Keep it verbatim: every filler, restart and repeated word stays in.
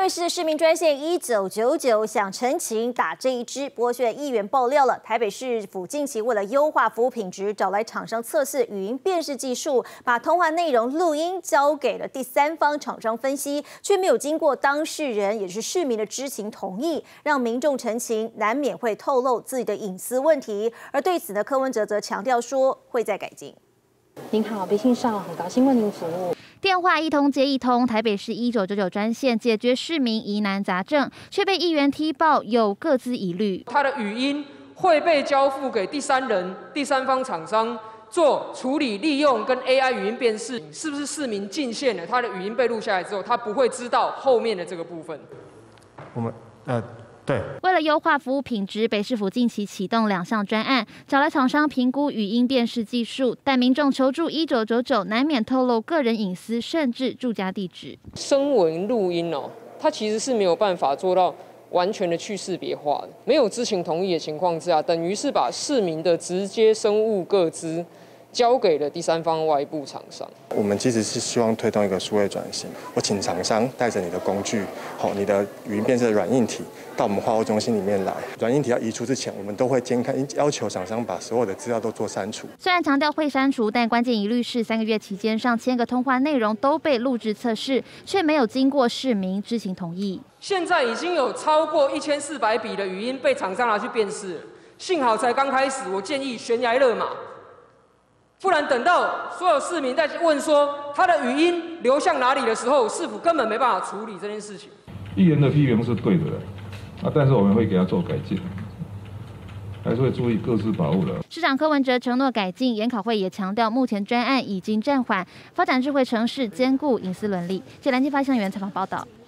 北市市民专线一九九九想陈情打这一支，剥削议员爆料了。台北市府近期为了优化服务品质，找来厂商测试语音辨识技术，把通话内容录音交给了第三方厂商分析，却没有经过当事人也是市民的知情同意，让民众陈情难免会透露自己的隐私问题。而对此呢，柯文哲则强调说会再改进。 您好，北信上很高兴为您服务。 电话一通接一通，台北市一九九九专线解决市民疑难杂症，却被议员踢爆有各自疑虑。 他的语音会被交付给第三人、第三方厂商做处理、利用跟 A I 语音辨识，是不是市民进线了？他的语音被录下来之后，他不会知道后面的这个部分。 我们呃。对， 为了优化服务品质，北市府近期启动两项专案，找来厂商评估语音辨识技术，但民众求助一九九九，难免透露个人隐私，甚至住家地址。 声纹录音哦，它其实是没有办法做到完全的去识别化的，没有知情同意的情况之下，等于是把市民的直接生物个资交给了第三方外部厂商。 我们其实是希望推动一个数位转型。我请厂商带着你的工具，好，你的语音辨识的软硬体到我们话务中心里面来。软硬体要移除之前，我们都会监看，要求厂商把所有的资料都做删除。 虽然强调会删除，但关键疑虑是三个月期间上千个通话内容都被录制测试，却没有经过市民知情同意。 现在已经有超过一千四百笔的语音被厂商拿去辨识了，幸好才刚开始。我建议悬崖勒马。不然等到所有市民在问说他的语音流向哪里的时候，市府根本没办法处理这件事情。 议员的批评是对的，啊，但是我们会给他做改进，还是会注意个资保护的。 市长柯文哲承诺改进，研考会也强调，目前专案已经暂缓，发展智慧城市，兼顾隐私伦理。记者蓝天发向员采访报道。